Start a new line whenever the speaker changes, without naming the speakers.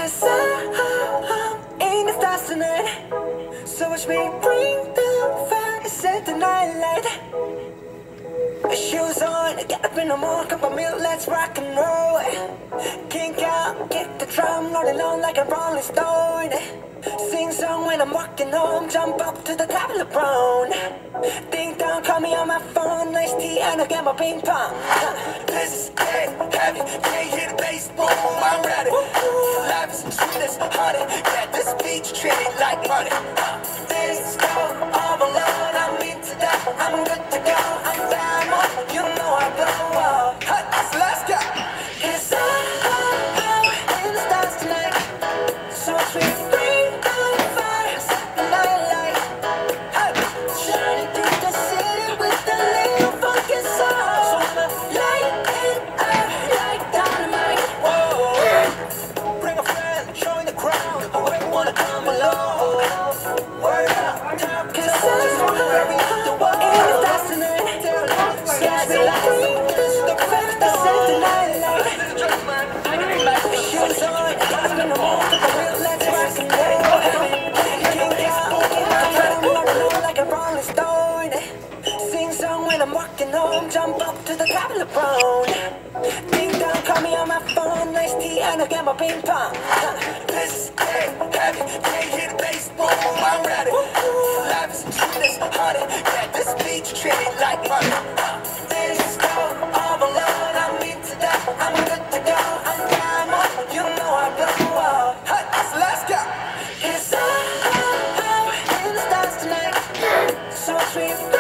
'Cause I'm in the stars tonight. So watch me bring the fire, set the night light. Shoes on, get up in the morning, cup of milk, let's rock and roll. Kink out, kick the drum, rolling on like a rolling stone. Sing song when I'm walking home, jump up to the top of the brown. Ding dong, call me on my phone, nice tea and I get my ping pong. This is dead heavy, can't hear the bass, boom, I'm ready. Life is sweet as honey, yeah, this beach treated like money. This go all alone, I'm into that, I'm good to go, I'm down, you know I blow up. So let's go. 'Cause I'm in the stars tonight, so sweet, bring the fire, set the night light. Shining through the city with a little funky soul. So I'ma light it up like dynamite. Whoa, bring a friend, join the crowd, whoever wanna come along. Word up, 'cause I'm in the stars tonight, so sweet, bring the fire, set the night light. Shoes on, I'm in the morning, let's rock and roll. Like a rolling stone. Sing song when I'm walking home, jump up to the top of the brown. Ding dong, call me on my phone, nice tea and I get my ping pong. This is dead heavy, can't hear the bass, boom, I'm ready. Life is sweet as honey, yeah, this beach treated like money. This go all alone, I'm into that, I'm good to go, I'm down, you know I blow up. So let's go. 'Cause I'm in the stars tonight, so sweet.